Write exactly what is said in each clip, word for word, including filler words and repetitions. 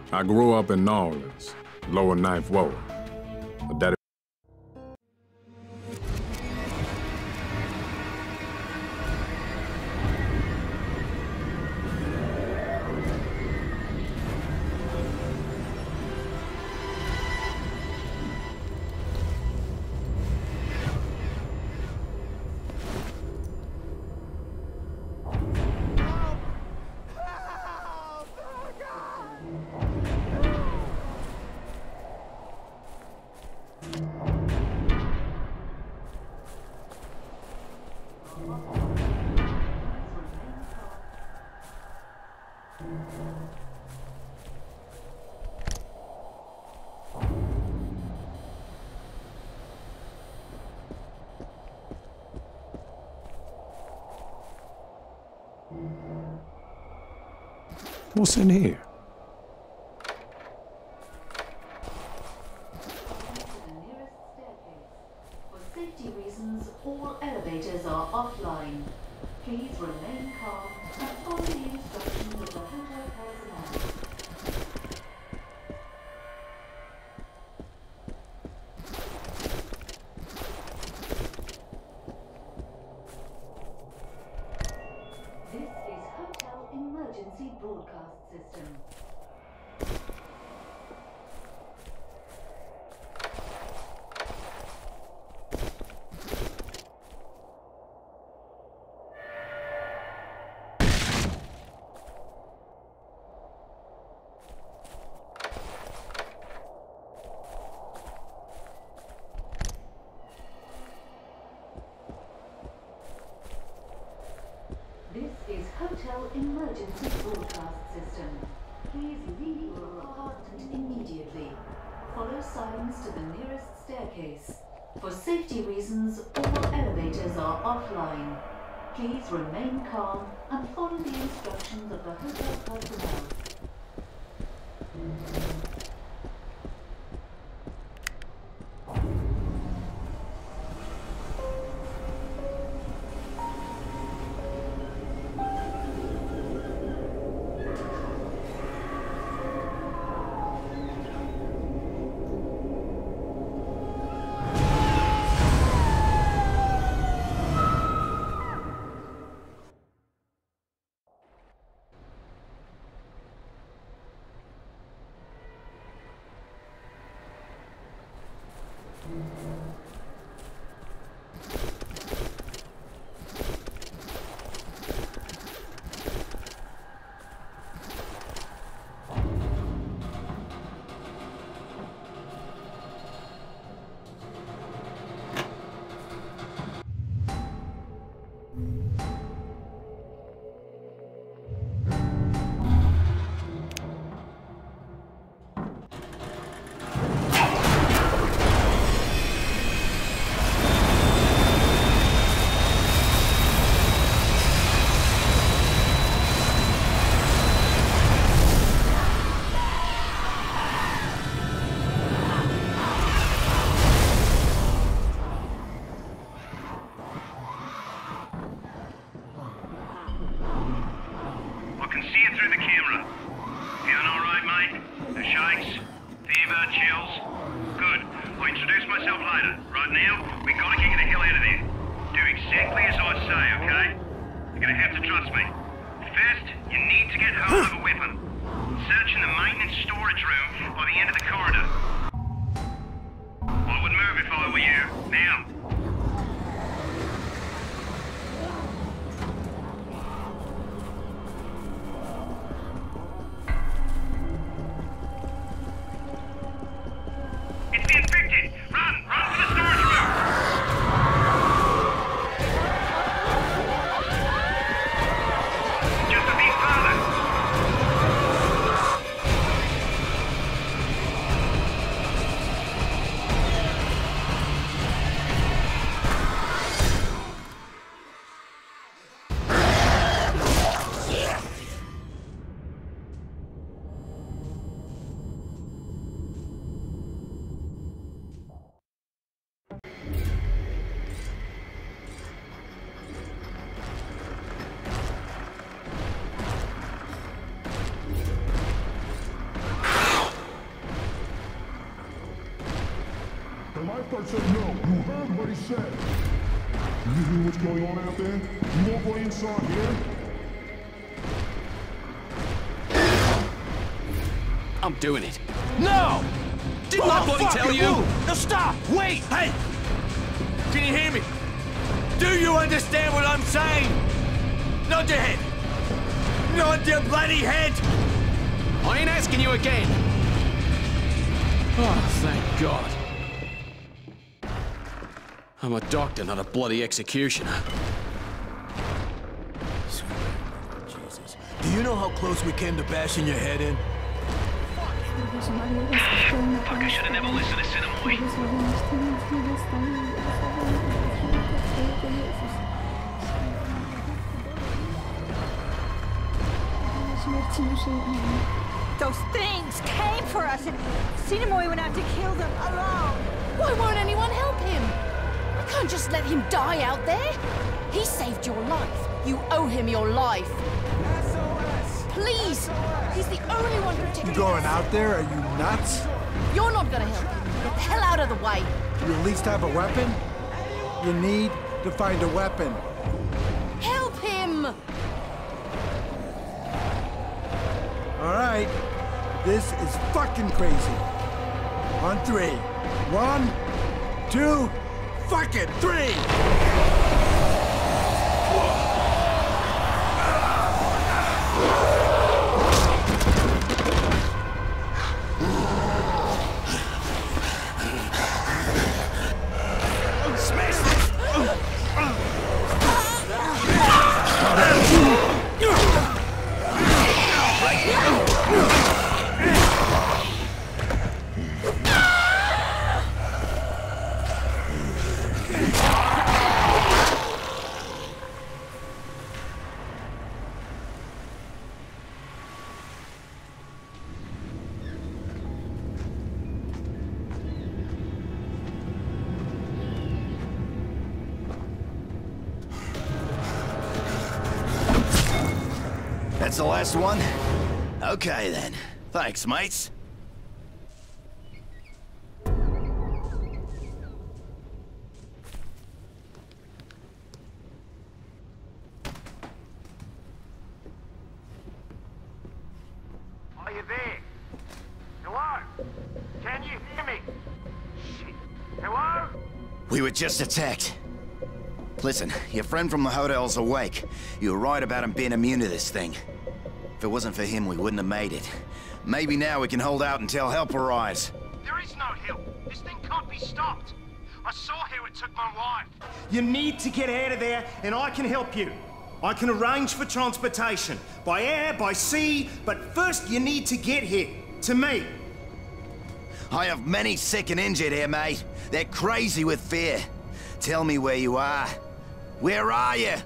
I grew up in New Orleans, lower Ninth Ward. My daddy What's in here? For safety reasons, all elevators are offline. Please remain calm and follow the instructions of the hotel personnel. This is Hotel Emergency Broadcast System. This is Hotel Emergency Broadcast System. Please leave your apartment immediately. Follow signs to the nearest staircase. For safety reasons, all elevators are offline. Please remain calm and follow the instructions of the hotel personnel. Lifeguard said no. You heard what he said. You hear what's going on out there? You won't go inside here? I'm doing it. No! Didn't I bloody tell you? No, stop! Wait! Hey! Can you hear me? Do you understand what I'm saying? Nod your head! Nod your bloody head! I ain't asking you again. Oh, thank God. I'm a doctor, not a bloody executioner. Jesus. Do you know how close we came to bashing your head in? Fuck, I should've never listened to Cinemoy. Those things came for us, and Cinemoy went out to kill them alone. Why won't anyone help him? I can't just let him die out there. He saved your life. You owe him your life. S O S! Please! He's the only one protecting You going us. out there? Are you nuts? You're not gonna help him. Get the hell out of the way. You at least have a weapon? You need to find a weapon. Help him! All right. This is fucking crazy. On three. One, two, fucking three! That's the last one? Okay, then. Thanks, mates. Are you there? Hello? Can you hear me? Shit. Hello? We were just attacked. Listen, your friend from the hotel's awake. You were right about him being immune to this thing. If it wasn't for him, we wouldn't have made it. Maybe now we can hold out until help arrives. There is no help. This thing can't be stopped. I saw how it took my life. You need to get out of there, and I can help you. I can arrange for transportation. By air, by sea, but first you need to get here. To me. I have many sick and injured here, mate. They're crazy with fear. Tell me where you are. Where are you?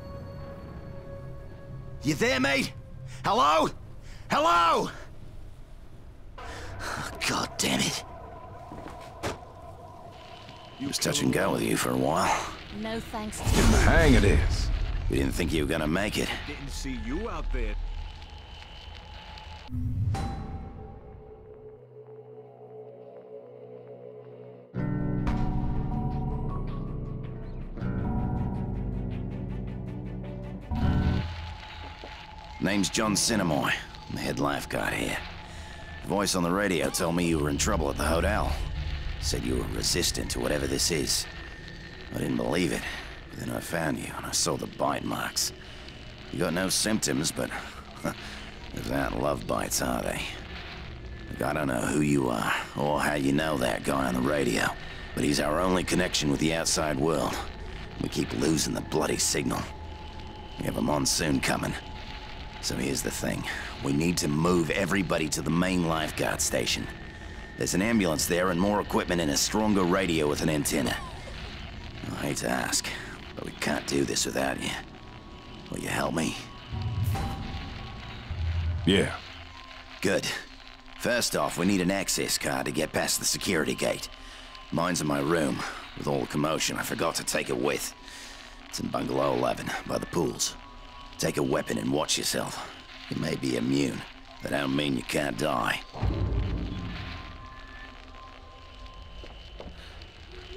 You there, mate? Hello? Hello? Oh, God damn it. He was touch and go with you for a while. No thanks. Getting the hang of this. We didn't think you were gonna make it. Didn't see you out there. Name's John Cinemoy. I'm the head lifeguard here. The voice on the radio told me you were in trouble at the hotel. Said you were resistant to whatever this is. I didn't believe it. But then I found you and I saw the bite marks. You got no symptoms, but those aren't love bites, are they? Look, I don't know who you are or how you know that guy on the radio, but he's our only connection with the outside world. We keep losing the bloody signal. We have a monsoon coming. So here's the thing. We need to move everybody to the main lifeguard station. There's an ambulance there and more equipment and a stronger radio with an antenna. I hate to ask, but we can't do this without you. Will you help me? Yeah. Good. First off, we need an access card to get past the security gate. Mine's in my room. With all the commotion, I forgot to take it with. It's in Bungalow eleven, by the pools. Take a weapon and watch yourself. You may be immune, but I don't mean you can't die.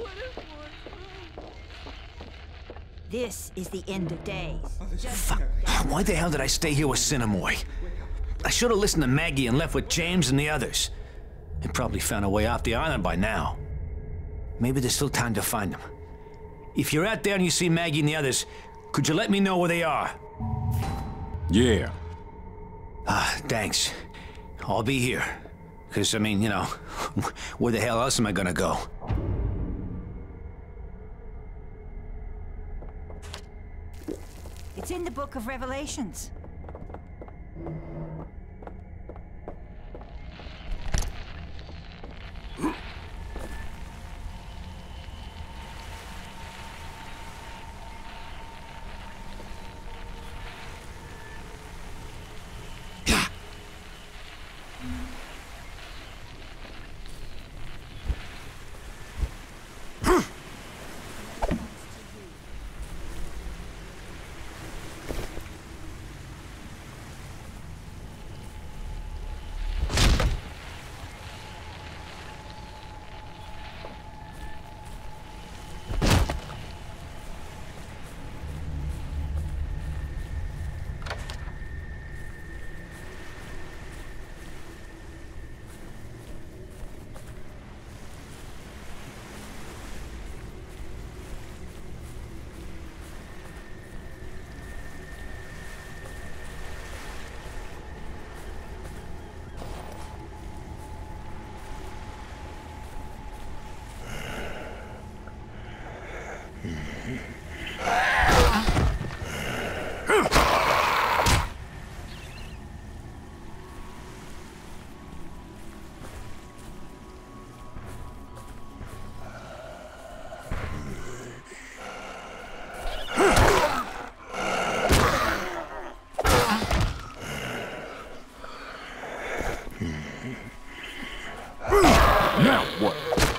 This is the end of days. Fuck. Why the hell did I stay here with Sinamoi? I should have listened to Maggie and left with James and the others. They probably found a way off the island by now. Maybe there's still time to find them. If you're out there and you see Maggie and the others, could you let me know where they are? Yeah. Ah, thanks. I'll be here. Because, I mean, you know, where the hell else am I gonna go? It's in the Book of Revelations. Now what?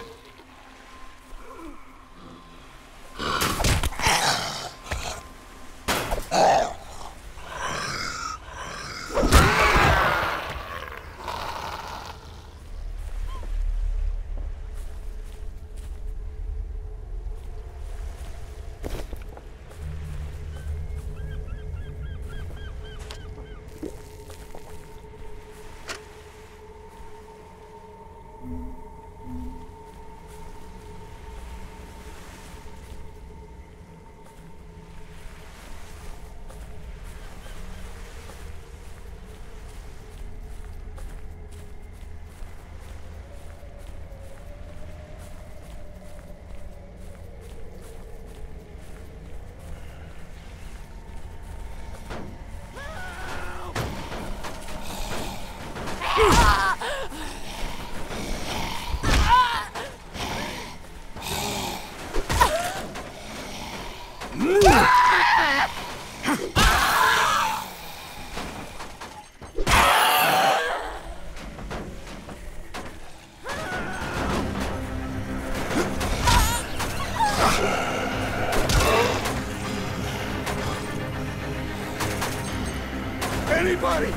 Anybody!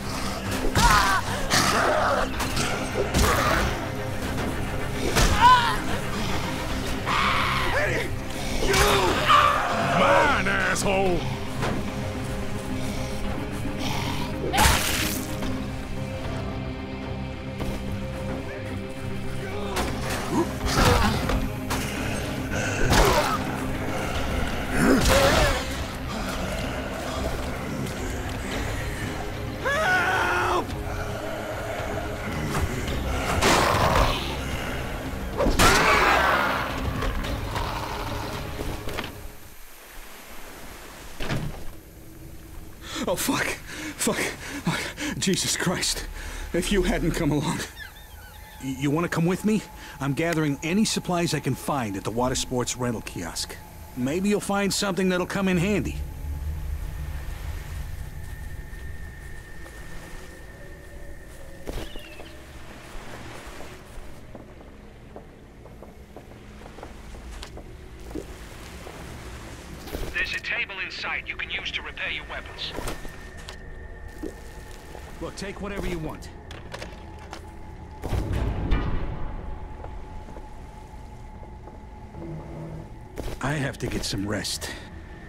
Hey! You! Mine, asshole! Oh, fuck. Fuck. Oh, Jesus Christ. If you hadn't come along. Y you want to come with me? I'm gathering any supplies I can find at the water sports rental kiosk. Maybe you'll find something that'll come in handy. There's a table inside you can use to repair your weapons. Look, take whatever you want. I have to get some rest.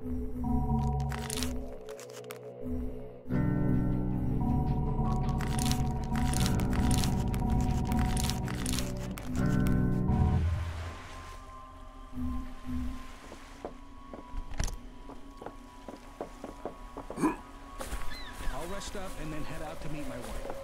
I'll rest up and then head out to meet my wife.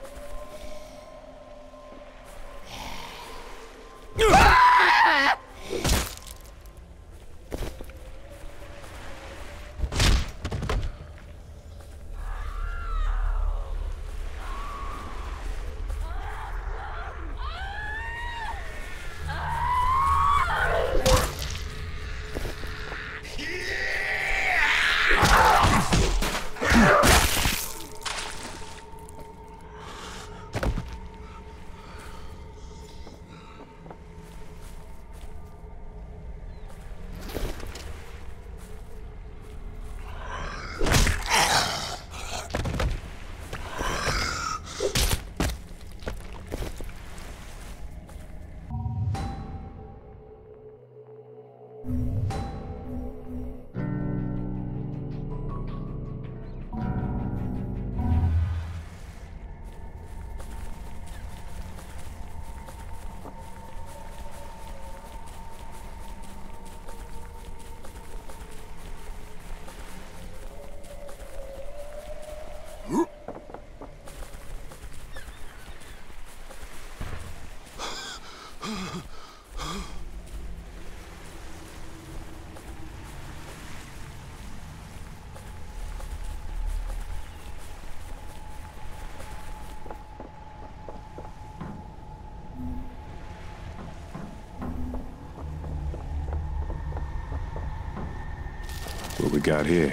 What we got here?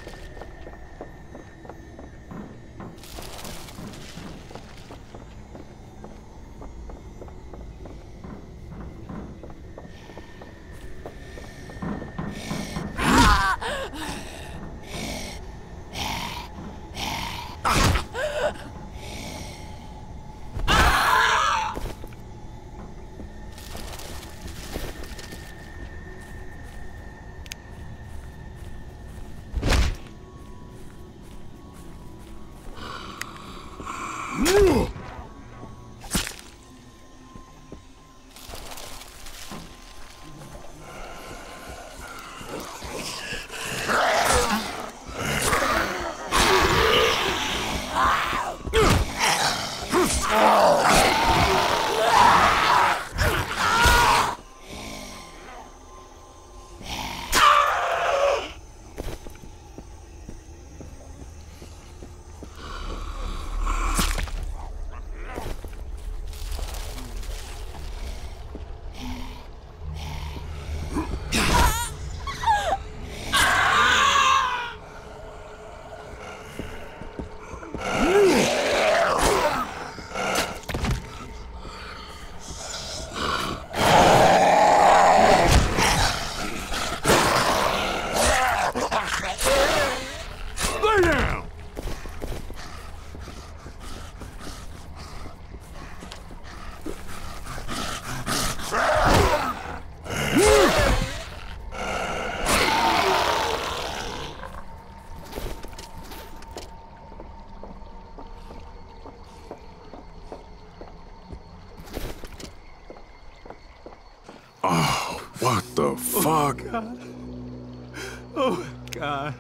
Oh, what the fuck? Oh, God. Oh, God.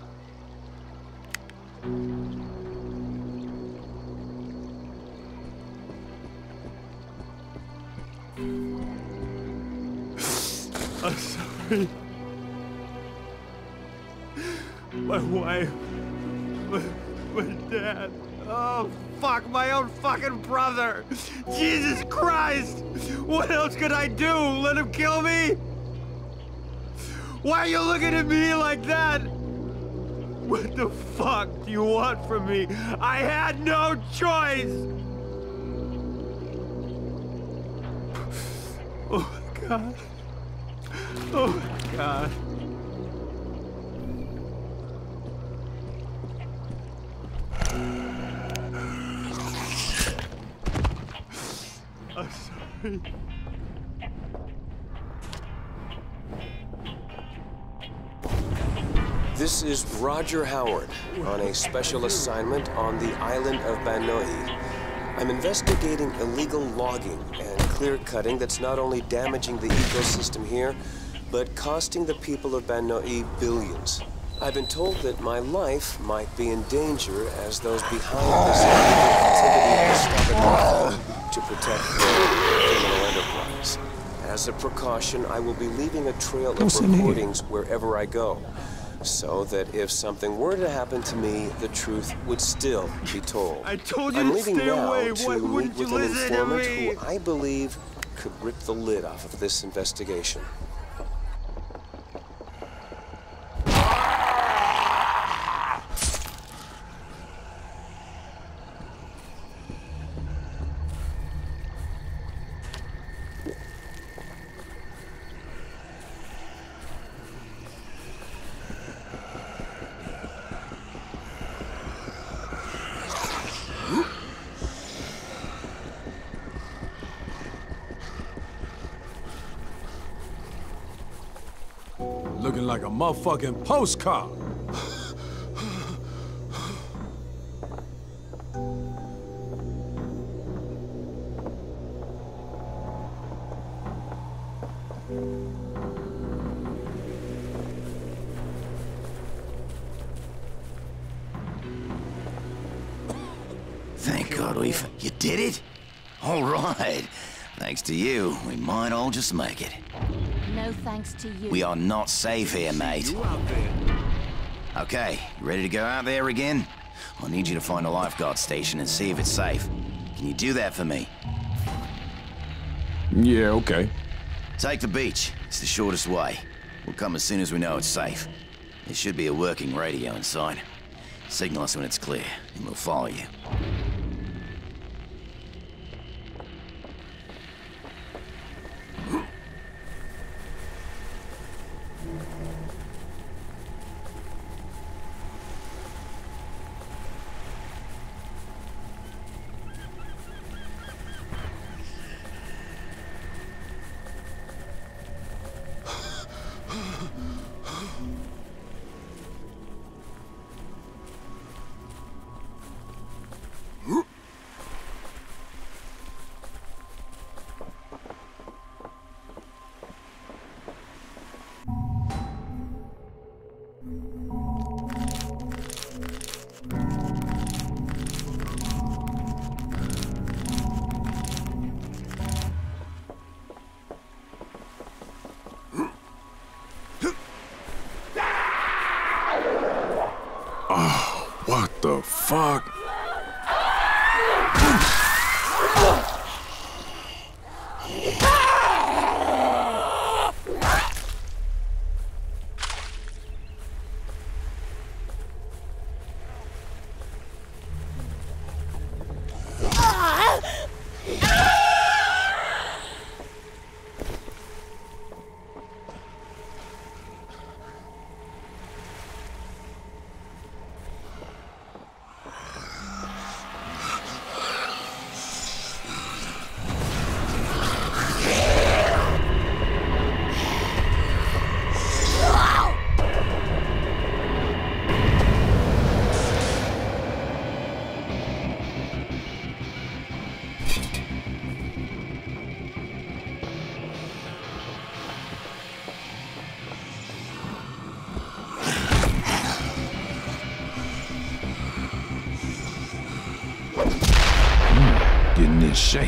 I'm sorry. My wife. My, my dad. Oh, fuck, my own fucking brother. Jesus Christ. What else could I do? Let him kill me? Why are you looking at me like that? What the fuck do you want from me? I had no choice. Oh, my God. Oh, my God. I'm sorry. This is Roger Howard on a special assignment on the island of Banoi. I'm investigating illegal logging and clear-cutting that's not only damaging the ecosystem here, but costing the people of Banoi billions. I've been told that my life might be in danger as those behind this activity have started to protect the criminal enterprise. As a precaution, I will be leaving a trail of recordings wherever I go, so that if something were to happen to me, the truth would still be told. I told you I'm to leaving stay now away. to Why meet wouldn't with you an listen to informant me? who I believe could rip the lid off of this investigation. Looking like a motherfucking postcard. Thank God we've... You did it? All right. Thanks to you, we might all just make it. No thanks to you. We are not safe here, mate. Okay, you ready to go out there again? I need you to find a lifeguard station and see if it's safe. Can you do that for me? Yeah, okay. Take the beach. It's the shortest way. We'll come as soon as we know it's safe. There should be a working radio inside. Signal us when it's clear, and we'll follow you. Oh, what the fuck? Getting in shape.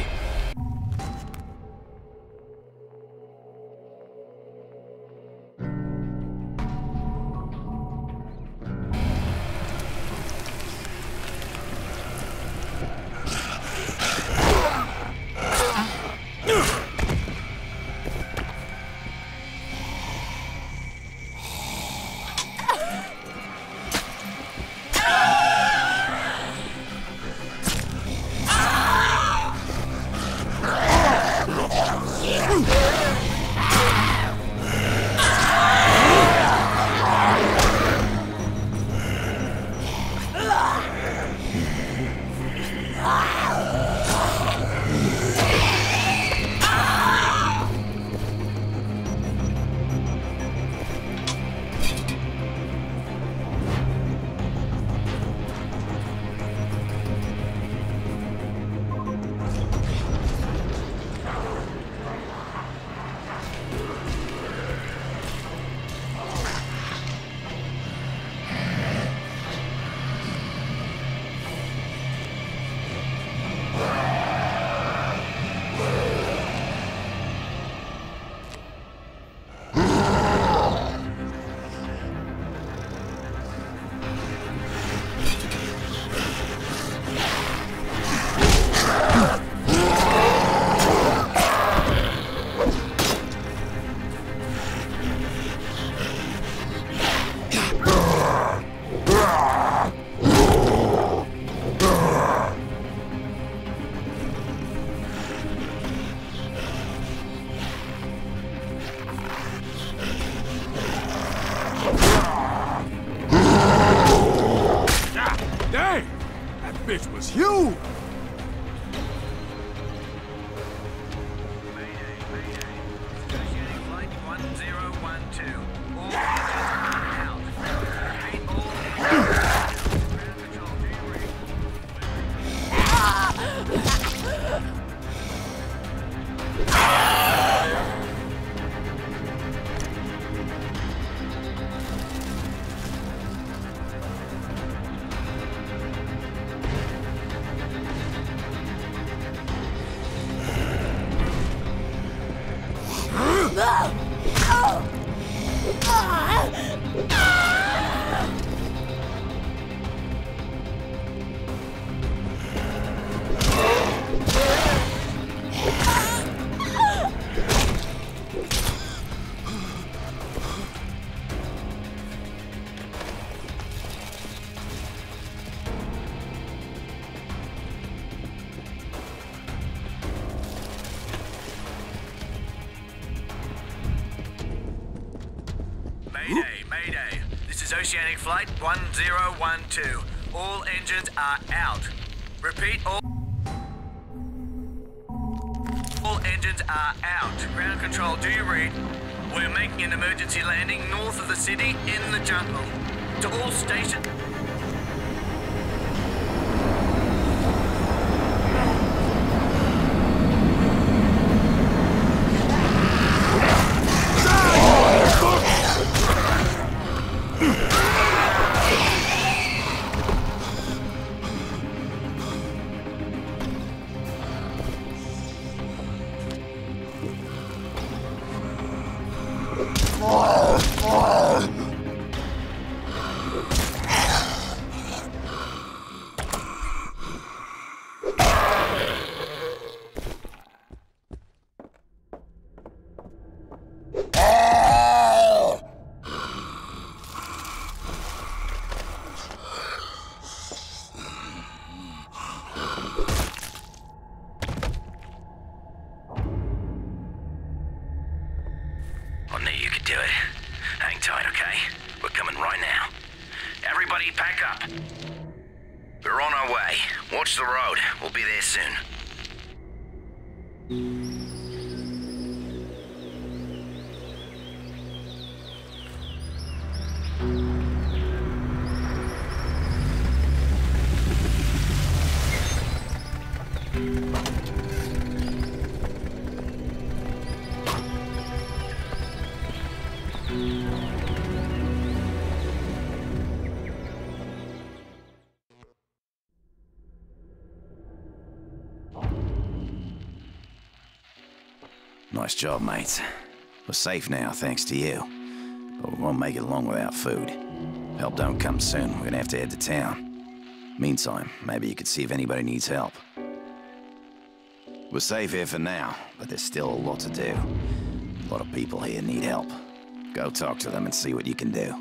bitch was huge! Mayday, Mayday. This is Oceanic Flight one zero one two. All engines are out. Repeat, all... All engines are out. Ground control, do you read? We're making an emergency landing north of the city in the jungle. To all stations... I knew you could do it. Hang tight, okay? We're coming right now. Everybody pack up. We're on our way. Watch the road. We'll be there soon. Nice job, mates. We're safe now, thanks to you. But we won't make it long without food. Help don't come soon, we're gonna have to head to town. Meantime, maybe you could see if anybody needs help. We're safe here for now, but there's still a lot to do. A lot of people here need help. Go talk to them and see what you can do.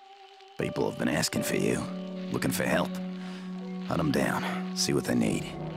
People have been asking for you. Looking for help. Hunt them down, see what they need.